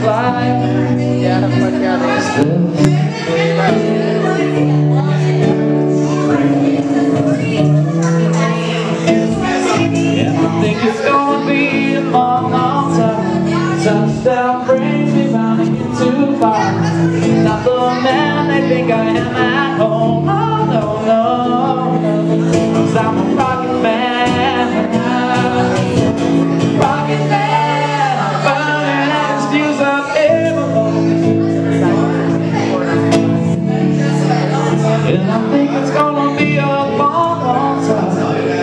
life. Yeah, fuck yeah, And I think it's gonna be a long, long time. Touchdown brings me round again too far. Not the man they think I am at home. Oh, no, no, no. 'Cause I'm a rocket man. Rocket man. Burning out his fuse up every moment. And I think it's gonna be a long, long time.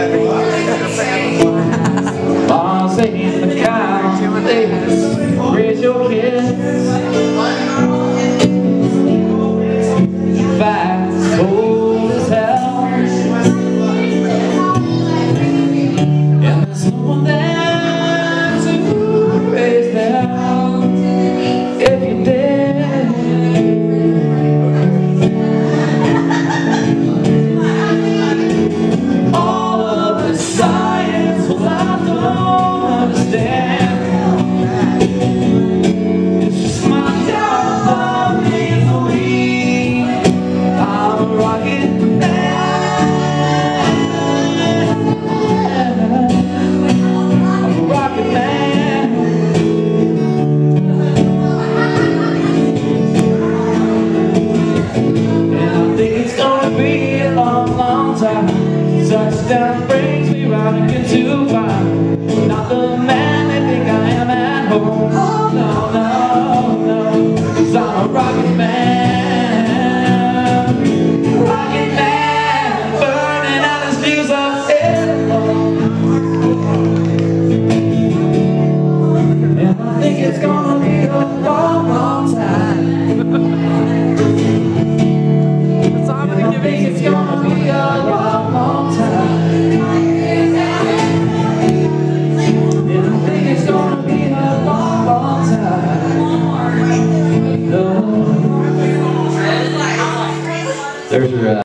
Mars ain't the kind of place. Raise your kids. Facts cold as hell. And there's no one there to raise them if you did. All of the science, well, I don't understand. It's just my job of being the weak. I'm a rocket man. I'm a rocket man. And I think it's gonna be a long, long time. Touchdown brings me round again too far. Not the man they think I am at home. Oh, no, no, no. 'Cause I'm a rocket man. Rocket man. Burning out his fuse up alone. And I think it's gonna be a long, long time. So I'm gonna give I think it's gonna be a long, long time. And I think it's gonna be a long, long time. No. There's your